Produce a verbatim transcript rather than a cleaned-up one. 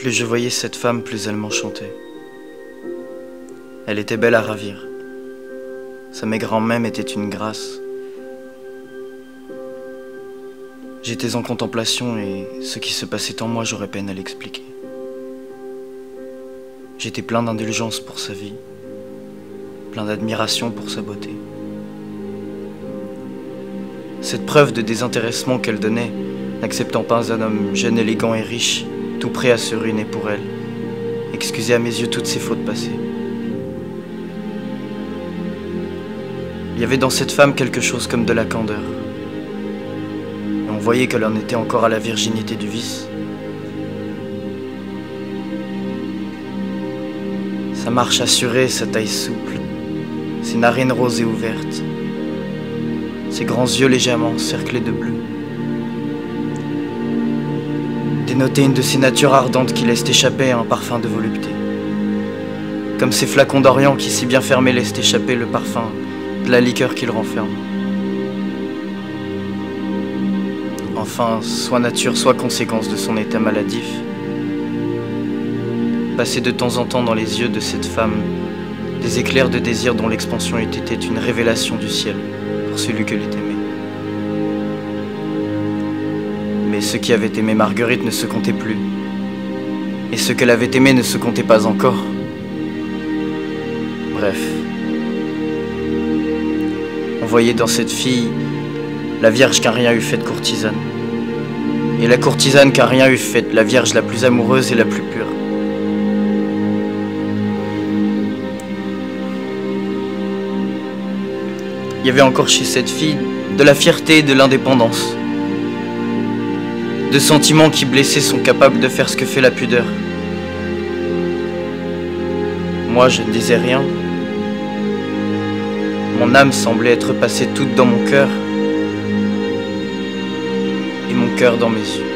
Plus je voyais cette femme, plus elle m'enchantait. Elle était belle à ravir. Sa maigreur même était une grâce. J'étais en contemplation et ce qui se passait en moi, j'aurais peine à l'expliquer. J'étais plein d'indulgence pour sa vie, plein d'admiration pour sa beauté. Cette preuve de désintéressement qu'elle donnait, n'acceptant pas un homme jeune, élégant et riche, tout prêt à se ruiner pour elle, excusait à mes yeux toutes ses fautes passées. Il y avait dans cette femme quelque chose comme de la candeur. Et on voyait qu'elle en était encore à la virginité du vice. Sa marche assurée, sa taille souple, ses narines roses et ouvertes, ses grands yeux légèrement cerclés de bleu, dénotaient une de ces natures ardentes qui laissent échapper un parfum de volupté. Comme ces flacons d'Orient qui, si bien fermés, laissent échapper le parfum de la liqueur qu'ils renferment. Enfin, soit nature, soit conséquence de son état maladif, passaient de temps en temps dans les yeux de cette femme des éclairs de désir dont l'expansion était une révélation du ciel pour celui que l'ait aimé. Mais ceux qui avaient aimé Marguerite ne se comptaient plus, et ceux qu'elle avait aimés ne se comptaient pas encore. Bref, on voyait dans cette fille la vierge qu'un rien eût faite courtisane, et la courtisane qu'un rien eût faite la vierge la plus amoureuse et la plus pure. Il y avait encore chez cette fille de la fierté et de l'indépendance. De sentiments qui blessés sont capables de faire ce que fait la pudeur. Moi, je ne disais rien. Mon âme semblait être passée toute dans mon cœur et mon cœur dans mes yeux.